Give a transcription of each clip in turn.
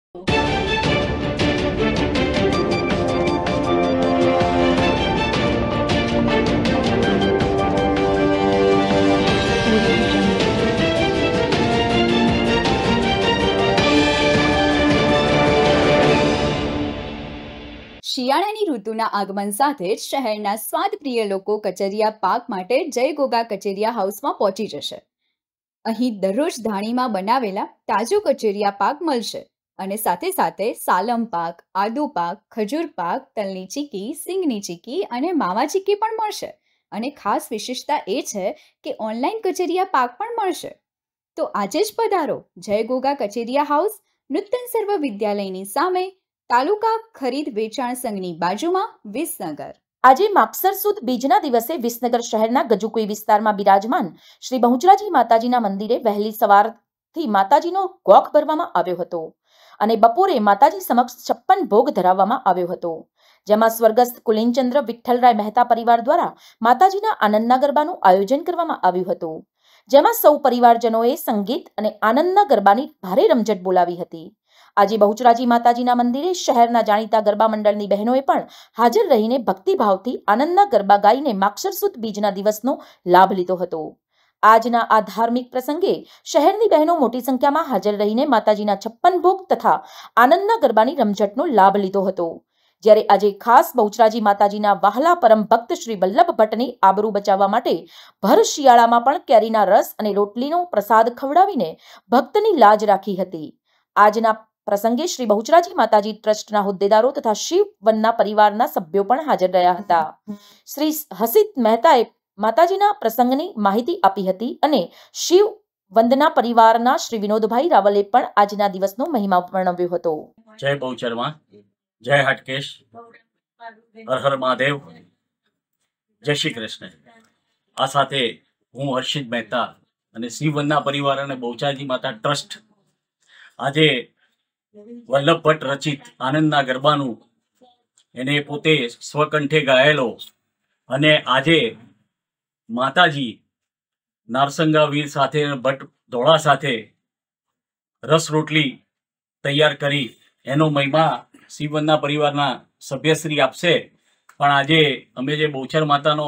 શિયાળાની ઋતુના આગમન સાથે જ શહેરના સ્વાદપ્રિય લોકો કચરિયા પાક માટે જય ગોગા કચેરિયા હાઉસમાં પહોંચી જશે. અહીં દરરોજ ધાણીમાં બનાવેલા તાજો કચેરિયા પાક મળશે અને સાથે સાથે સાલમ પાક, આદુ પાક, ખજૂર પાક, તલની ચીકી, સિંગની ચીકી અને માવા ચીકી પણ મળશે. અને ખાસ વિશેષતા એ છે કે ઓનલાઈન કચેરિયા પાક પણ મળશે. તો આજે જ પધારો જય ગોગા કચેરિયા હાઉસ, નૂતન સર્વ વિદ્યાલયની સામે, તાલુકા ખરીદ વેચાણ સંઘની બાજુમાં, વિસનગર. આજે માગસર સુદ બીજના દિવસે વિસનગર શહેરના ગજુકુઈ વિસ્તારમાં બિરાજમાન શ્રી બહુચરાજી માતાજીના મંદિરે વહેલી સવારથી માતાજીનો ગોખ ભરવામાં આવ્યો હતો અને બપોરે માતાજી સમક્ષ 56 ભોગ ધરાવવામાં આવ્યો હતો, જેમાં સ્વર્ગસ્થ કુલીનચંદ્ર વિઠ્ઠલરાય મહેતા પરિવાર દ્વારા માતાજીના આનંદના ગરબાનું આયોજન કરવામાં આવ્યું હતું, જેમાં સૌ પરિવારજનોએ સંગીત અને આનંદના ગરબાની ભારે રમઝટ બોલાવી હતી. આજે બહુચરાજી માતાજીના મંદિરે શહેરના જાણીતા ગરબા મંડળની બહેનોએ પણ હાજર રહીને ભક્તિભાવથી આનંદના ગરબા ગાઈને માગસર સુદ બીજના દિવસનો લાભ લીધો હતો. આજના આ ધાર્મિક પ્રસંગે શહેરની બહેનો મોટી સંખ્યામાં હાજર રહીને માતાજીના 56 ભોગ તથા આનંદના ગરબાની રમઝટનો લાભ લીધો હતો. જ્યારે આજે ખાસ બહુચરાજી માતાજીના વહાલા પરમ ભક્ત શ્રી વલ્લભ ભટ્ટની આબરૂ બચાવવા માટે ભર શિયાળામાં પણ કેરીના રસ અને રોટલીનો પ્રસાદ ખવડાવીને ભક્તની લાજ રાખી હતી. આજના પ્રસંગે શ્રી બહુચરાજી માતાજી ટ્રસ્ટના હોદ્દેદારો તથા શિવ વનના પરિવારના સભ્યો પણ હાજર રહ્યા હતા. શ્રી હસિત મહેતાએ માતાજીના પ્રસંગની માહિતી આપી હતી અને શિવ વંદના પરિવારના શ્રી વિનોદભાઈ રાવલે પણ આજના દિવસનો મહિમા વર્ણવ્યો હતો. જય બહુચરમાં, જય હાટકેશ, હર હર મહાદેવ, જય શ્રી કૃષ્ણ. આ સાથે હું હર્ષિત મહેતા અને શિવ વનના પરિવાર અને બહુચરાજી માતા ટ્રસ્ટ આજે વલ્લભ ભટ્ટ રચિત આનંદના ગરબાનું એને પોતે સ્વકંઠે ગાયેલો અને આજે માતાજી નારસંગા વીર સાથે ભટ્ટ ધોળા સાથે રસ રોટલી તૈયાર કરી એનો મહિમા શિવવનના પરિવારના સભ્યશ્રી આપશે. પણ આજે અમે જે બહુચર માતાનો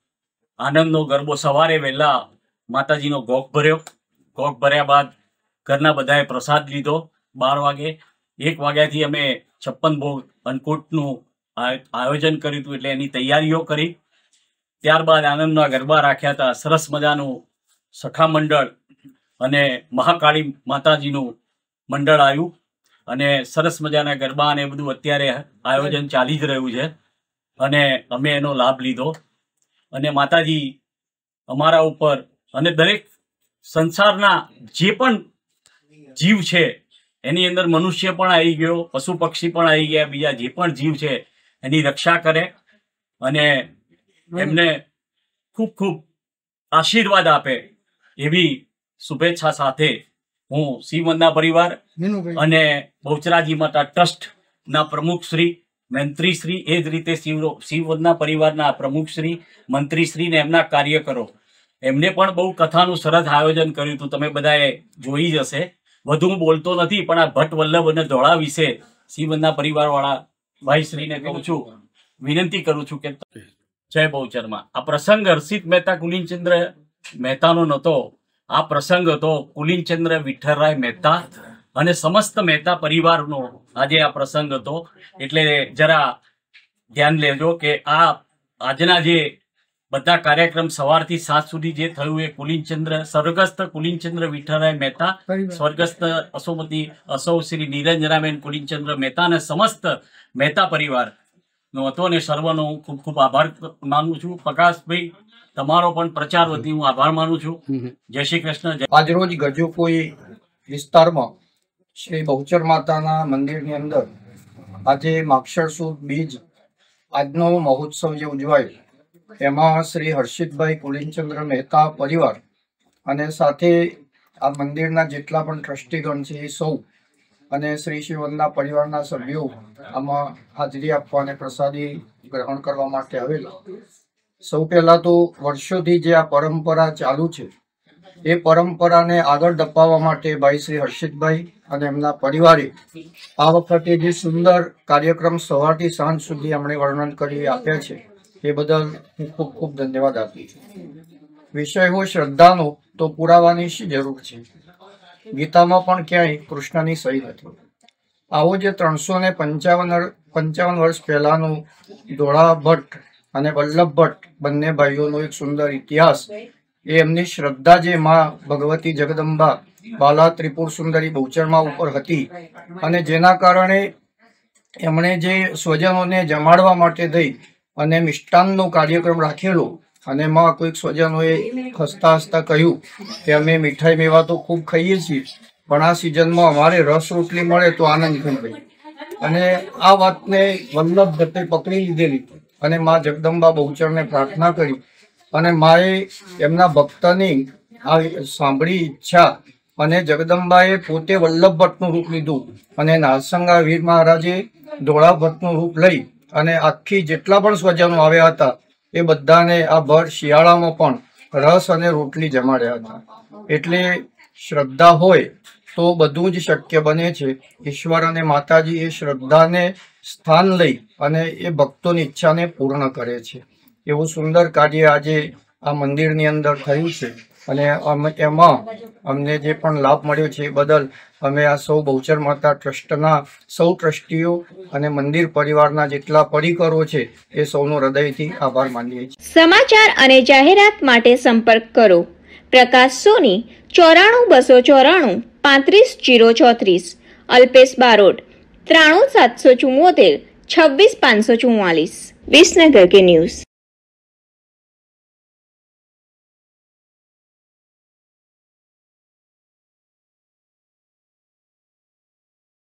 આનંદનો ગરબો સવારે વહેલા માતાજીનો ગોખ ભર્યો. ગોખ ભર્યા બાદ ઘરના બધાએ પ્રસાદ લીધો. 12 વાગે 1 વાગ્યાથી અમે 56 ભોગ અન્નકૂટનું આયોજન કર્યું હતું, એટલે એની તૈયારીઓ કરી. ત્યારબાદ આનંદના ગરબા રાખ્યા હતા. સરસ મજાનું સખા મંડળ અને મહાકાળી માતાજીનું મંડળ આવ્યું અને સરસ મજાના ગરબા અને બધું અત્યારે આયોજન ચાલી જ રહ્યું છે અને અમે એનો લાભ લીધો. અને માતાજી અમારા ઉપર અને દરેક સંસારના જે પણ જીવ છે એની અંદર મનુષ્ય પણ આવી ગયો, પશુ પક્ષી પણ આવી ગયા, બીજા જે પણ જીવ છે એની રક્ષા કરે અને એમને ખૂબ ખૂબ આશીર્વાદ આપે એવી શુભેચ્છા સાથે હું શિવવનના પરિવાર અને બહુચરાજી માતા ટ્રસ્ટના પ્રમુખશ્રી, મંત્રીશ્રી, એ જ રીતે શિવવનના પરિવારના પ્રમુખશ્રી, મંત્રીશ્રી ને એમના કાર્યકરો, એમને પણ બહુ કથાનું સરસ આયોજન કર્યું હતું. તમે બધાએ જોઈ જ હશે. વધુ હું બોલતો નથી, પણ આ ભટ્ટ વલ્લભ અને ધોળા વિશે શિવવનના પરિવારવાળા ભાઈશ્રીને કહું છું, વિનંતી કરું છું કે જય બહુચરમાં. આ પ્રસંગ હર્ષિત મહેતા કુલીનચંદ્ર મહેતાનો નહોતો. આ પ્રસંગ હતો કુલીનચંદ્ર વિઠ્ઠલરાય મહેતા અને સમસ્ત મહેતા પરિવારનો આજે આ પ્રસંગ હતો. એટલે જરા ધ્યાન લેજો કે આ આજના જે બધા કાર્યક્રમ સવારથી સાંજ સુધી જે થયું એ કુલીનચંદ્ર સ્વર્ગસ્થ કુલીનચંદ્ર વિઠ્ઠલરાય મહેતા, સ્વર્ગસ્થ અસૌ શ્રી નિરંજનાબેન કુલીનચંદ્ર મહેતા અને સમસ્ત મહેતા પરિવાર નો હતો અને સર્વનો હું ખૂબ ખૂબ આભાર માનું છું. પ્રકાશભાઈ, તમારો પણ પ્રચાર વતી હું આભાર માનું છું. જય શ્રી કૃષ્ણ. આજરોજ ગજુકુઈ વિસ્તારમાં શ્રી બહુચર માતાના મંદિરની અંદર આજે માગસર સુદ બીજ આજનો મહોત્સવ જે ઉજવાય એમાં શ્રી હર્ષિતભાઈ કુલીનચંદ્ર મહેતા પરિવાર અને સાથે આ મંદિરના જેટલા પણ ટ્રસ્ટીગણ છે એ સૌ અને શ્રી શિવવનના પરિવારના સભ્યો આમાં હાજરી આપવા અને પ્રસાદી ગ્રહણ કરવા માટે આવેલા. સૌ પહેલા તો વર્ષોથી જે આ પરંપરા ચાલુ છે એ પરંપરાને આગળ ધપાવવા માટે ભાઈ શ્રી હર્ષિતભાઈ અને એમના પરિવારે આ વખતે જે સુંદર કાર્યક્રમ સવારથી સાંજ સુધી એમણે વર્ણન કરી આપ્યા છે એ બદલ હું ખૂબ ખૂબ ધન્યવાદ આપું છું. વિષય હોય શ્રદ્ધાનો તો પુરાવાની શી જરૂર છે? ગીતામાં પણ ક્યાંય કૃષ્ણની સહી નથી. આવો જે 355 વર્ષ પહેલાનું ધોળા ભટ્ટ અને વલ્લભ ભટ્ટ બંને ભાઈઓનો એક સુંદર ઇતિહાસ, એ એમની શ્રદ્ધા જે માં ભગવતી જગદંબા બાલા ત્રિપુર સુંદરી બહુચરમાં ઉપર હતી અને જેના કારણે એમણે જે સ્વજનોને જમાડવા માટે થઈ અને મિષ્ટાનનો કાર્યક્રમ રાખેલો અને એમાં કોઈક સ્વજનોએ હસતા હસતા કહ્યું કે અમે મીઠાઈ મેવા તો ખૂબ ખાઈએ છીએ, પણ આ સિઝનમાં અમારે રસ રોટલી મળે તો આનંદ થઈ ગઈ. અને આ વાતને વલ્લભ ભટ્ટે પકડી લીધેલી અને મા જગદંબા બહુચરને પ્રાર્થના કરી અને માએ એમના ભક્તની આ સાંભળી ઈચ્છા અને જગદંબાએ પોતે વલ્લભ ભટ્ટનું રૂપ લીધું અને નારસંગા વીર મહારાજે ધોળા ભટ્ટનું રૂપ લઈ અને આખી જેટલા પણ સ્વજનો આવ્યા હતા એ બધાને આ ભર શિયાળામાં પણ રસ અને રોટલી જમાડ્યા હતા. એટલે શ્રદ્ધા હોય તો બધું જ શક્ય બને છે. ઈશ્વર અને માતાજી એ શ્રદ્ધાને સ્થાન લઈ અને એ ભક્તોની ઈચ્છાને પૂર્ણ કરે છે. એવું સુંદર કાર્ય આજે આ મંદિરની અંદર થયું છે અને એમાં અમને જે પણ લાભ મળ્યો છે એ બદલ અમે આ સૌ બહુચર માતા ટ્રસ્ટના સૌ ટ્રસ્ટીઓ અને મંદિર પરિવારના જેટલા પરિકરો છે એ સૌનો હૃદયથી આભાર માનીએ છીએ. સમાચાર અને જાહેરાત માટે સંપર્ક કરો પ્રકાશ સોની 94 294 35 034, અલ્પેશ બારોટ 93 774 26 544. વિસનગર કે ન્યૂઝ.